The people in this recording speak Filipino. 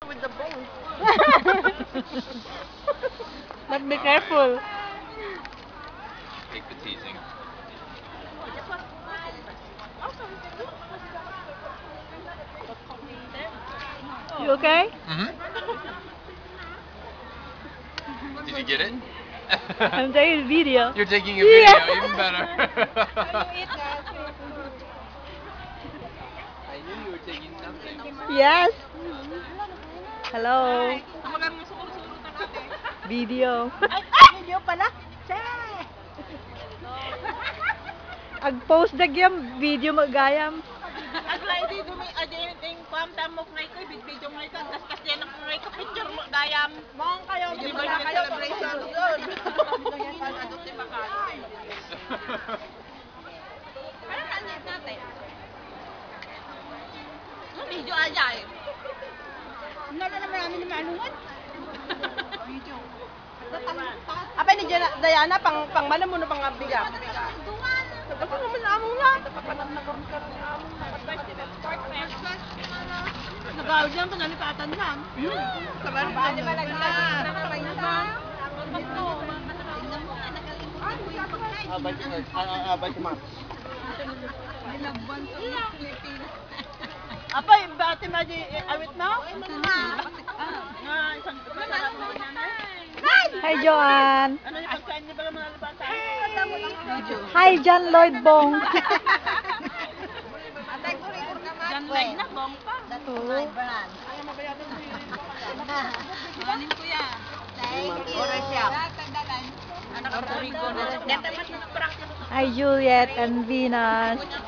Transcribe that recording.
With the bone. But be careful. Take the teasing. You okay? Mm-hmm. Did you get it? I'm taking a video. You're taking a video, Yeah. even better. I knew you were taking something. Yes. Hello. Video. Video pala. Ag-post na gyam video magayam. Aglay di dumi aja ting pam tamok ngay ko video ngay ka tas kasi nak ngay ka picture mo gayam. Mong kayo di ba kayo celebration good. Adot di bakalo. Ano kanit natin? Video aja eh. Ano na marami na maanuhan? Video. Apa ni Diana pang mana mo na pang abiga? Ako naman among na. Nagawid lang ito, nalipatan lang. Sabay ba abay si Ma'am. Apa, bati maji awit na? Hi, Joanne. Ano yung pagkain niya pala mga nalipatan? Hi, John Lloyd Bong. Jan leg na, bong pa. Oo. Magaling ko yan. Thank you. Anak ang puri ko. Hi, Juliet and Venus.